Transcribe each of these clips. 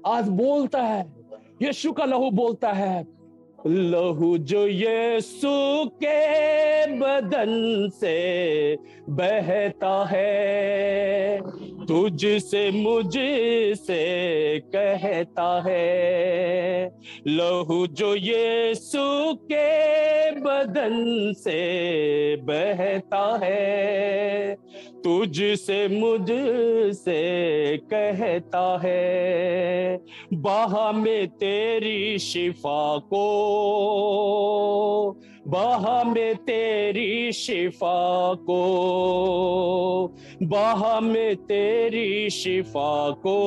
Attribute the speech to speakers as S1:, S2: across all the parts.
S1: आज बोलता है, यीशु का लहू बोलता है, लहू जो यीशु के बदन से बहता है, तुझसे मुझसे कहता है। लहू जो यीशु के बदन से बहता है, तुझसे मुझसे कहता है। बहा में तेरी शिफा को, बहा में तेरी शिफा को, बहा में तेरी शिफा को,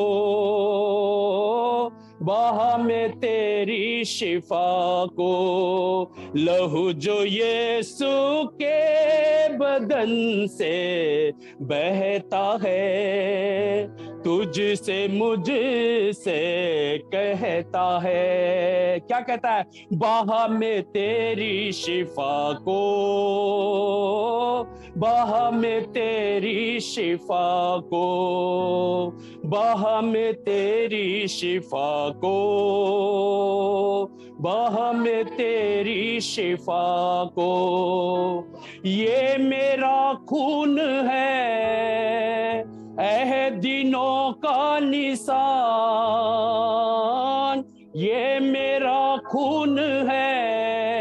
S1: बहा में तेरी शिफा को। लहू जो यीशु के बदन से बहता है, तुझसे मुझसे कहता है। क्या कहता है? बहा में तेरी शिफा को, बहा में तेरी शिफा को, बहा में तेरी शिफा को, बहा में तेरी शिफा को। ये मेरा खून है, दिनों का निशान, ये मेरा खून है,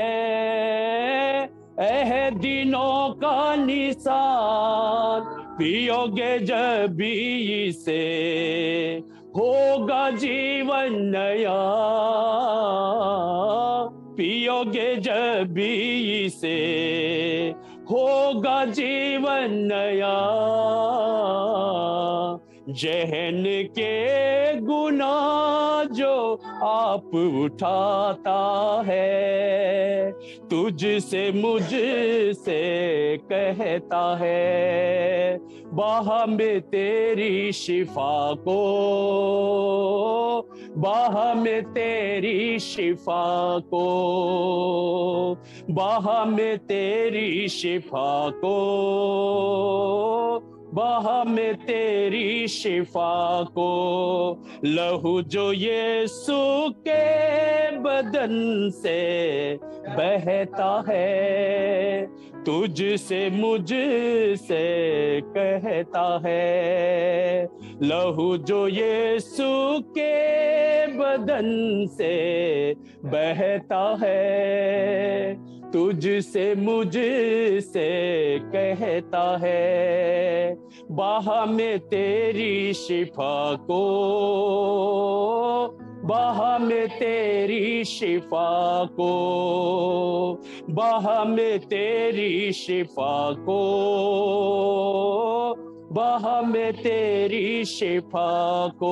S1: दिनों का निशान। पियोगे जब इसे होगा जीवन नया, पियोगे जब इसे होगा जीवन नया। जहन के गुनाह जो आप उठाता है, तुझसे मुझसे कहता है। बहा में तेरी शिफा को, बहा में तेरी शिफा को, बहा में तेरी शिफा को, बहा में तेरी शिफा को। लहू जो यीशु के बदन से बहता है, तुझसे मुझसे कहता है। लहू जो यीशु के बदन से बहता है, तुझसे मुझसे कहता है। बहा में तेरी शिफा को, बहा में तेरी शिफा को, बहा में तेरी शिफा को, बहा में तेरी शिफा को।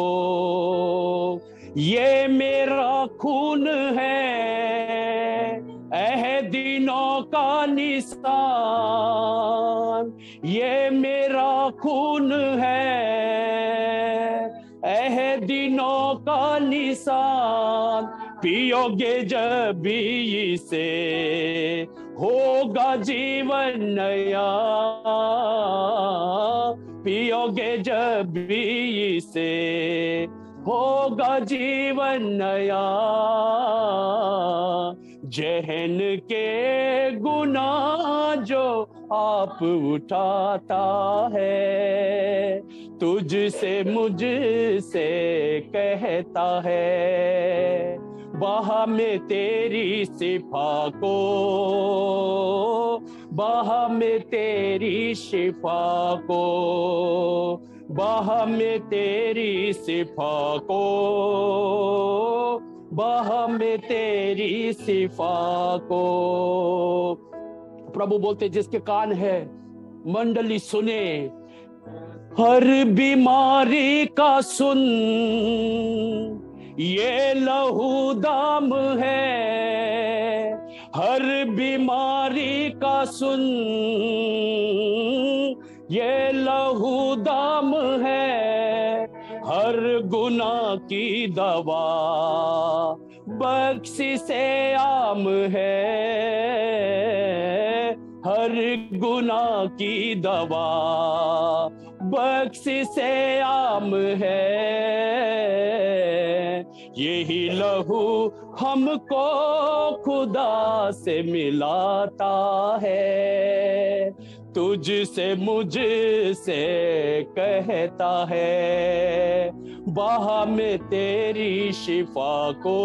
S1: ये मेरा खून है, दिनों का निशान, ये मेरा खून है, दिनों का निशान। पियोगे जब इसे होगा जीवन नया, पियोगे जब इसे होगा जीवन नया। जहन के गुनाह जो आप उठाता है, तुझसे मुझसे कहता है। बहा में तेरी शिफा को, बहा में तेरी शिफा को, बहा में तेरी शिफा को, बहा में तेरी शिफा को। प्रभु बोलते, जिसके कान है मंडली सुने, हर बीमारी का सुन, ये लहू दाम है। हर बीमारी का सुन, ये लहू दाम है। हर गुनाह की दवा बख्शिशे आम है। हर गुनाह की दवा बख्शिशे आम है। यही लहू हमको खुदा से मिलाता है, तुझसे मुझसे कहता है, बहा में तेरी शिफा को,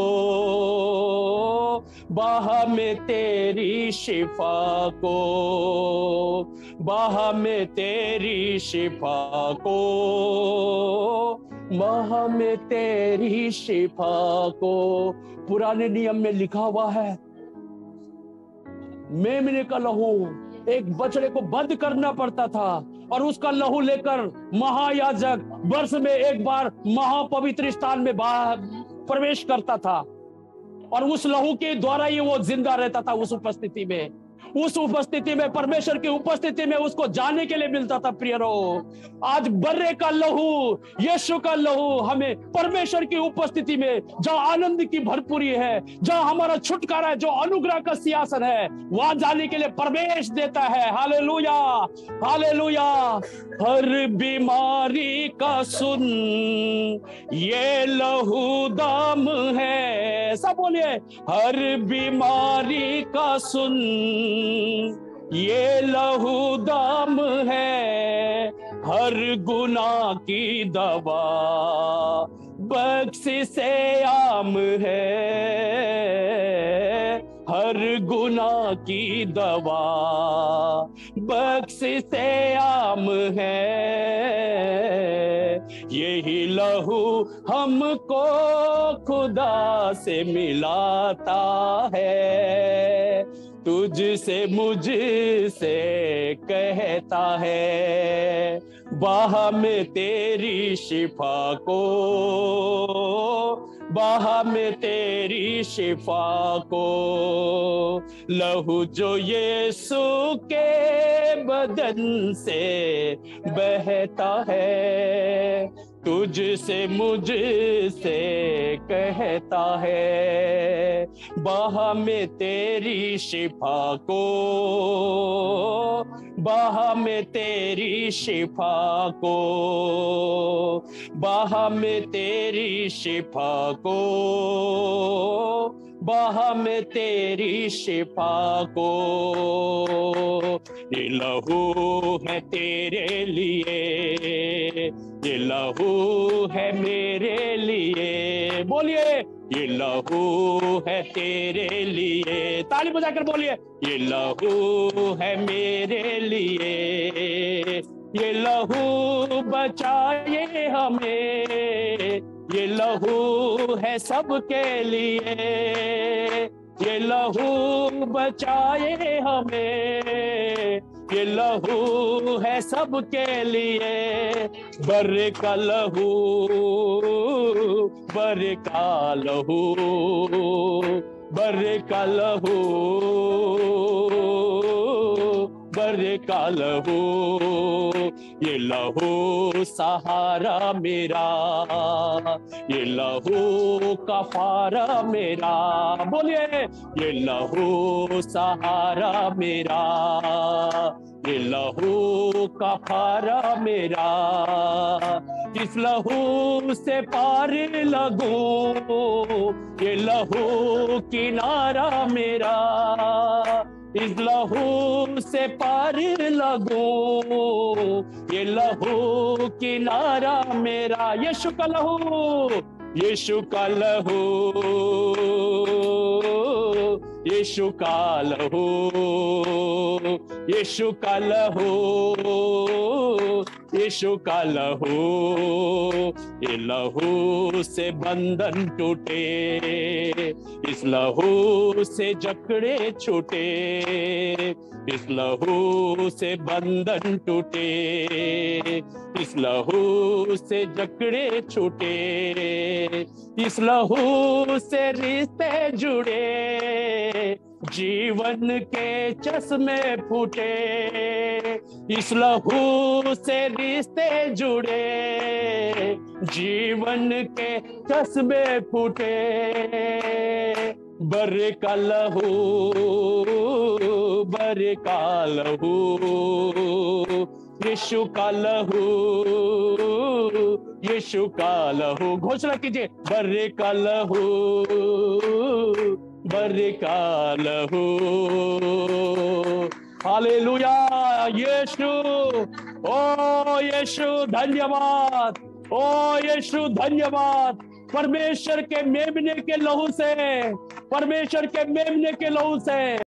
S1: बहा में तेरी शिफा को, बहा में तेरी शिफा को, बहा में तेरी शिफा को। पुराने नियम में लिखा हुआ है, मेमने का लहू, एक बछड़े को बंद करना पड़ता था और उसका लहू लेकर महायाजक वर्ष में एक बार महापवित्र स्थान में प्रवेश करता था और उस लहू के द्वारा ही वो जिंदा रहता था। उस उपस्थिति में, उस उपस्थिति में, परमेश्वर की उपस्थिति में उसको जाने के लिए मिलता था। प्रियरो, आज बर्रे का लहू, यीशु का लहू हमें परमेश्वर की उपस्थिति में, जहां आनंद की भरपूरी है, जहां हमारा छुटकारा है, जो अनुग्रह का सिंहासन है, वहां जाने के लिए प्रवेश देता है। Hallelujah, hallelujah. हर बीमारी का सुन ये लहू दाम है, सब बोलिए, हर बीमारी का सुन ये लहू दाम है, हर गुनाह की दवा बख्शिश-ए आम है, हर गुनाह की दवा बख्शिश-ए आम है, यही लहू हमको खुदा से मिलाता है, तुझसे मुझसे कहता है, बहा में तेरी शिफा को, बहा में तेरी शिफा को, लहू जो यीशु के बदन से बहता है, तुझसे मुझसे कहता है, बहा में तेरी शिफा को, बहा में तेरी शिफा को, बहा में तेरी शिफा को, बहा में तेरी शिफा को, ये लहू है तेरे लिए, ये लहू है मेरे लिए, बोलिए, ये लहू है तेरे लिए, ताली बजाकर बोलिए, ये लहू है मेरे लिए, ये लहू बचाए हमें, ये लहू है सबके लिए, ये लहू बचाए हमें, ये लहू है सबके लिए, बर्रे का लहू, बर्रे का लहू, बर्रे का लहू, बर्रे का लहू, ये लहू सहारा मेरा, ये लहू कफारा मेरा, बोलिए, ये लहू सहारा मेरा, ये लहू कफारा मेरा, इस लहू से पार लगूं, ये लहू किनारा मेरा, इस लहू से पार लगूं, ये लहू किनारा मेरा, यीशु का लहू, यीशु का लहू, यीशु का लहू, यीशु का लहू, यीशु का लहू, ये लहू से बंधन टूटे, इस लहू से जकड़े छूटे, इस लहू से बंधन टूटे, इस लहू से जकड़े छूटे, इस लहू से रिश्ते जुड़े, जीवन के चश्मे फूटे, इस लहू से रिश्ते जुड़े, जीवन के चश्मे फूटे, बर्रे का लहू, बर्रे का लहू, यीशु का लहू, यीशु का लहू, घोषणा कीजिए, बर्रे का लहू, बर्रे का लहू। हालेलुया, यीशु, ओ यीशु धन्यवाद, ओ यीशु धन्यवाद। परमेश्वर के मेमने के लहू से, परमेश्वर के मेमने के लहू से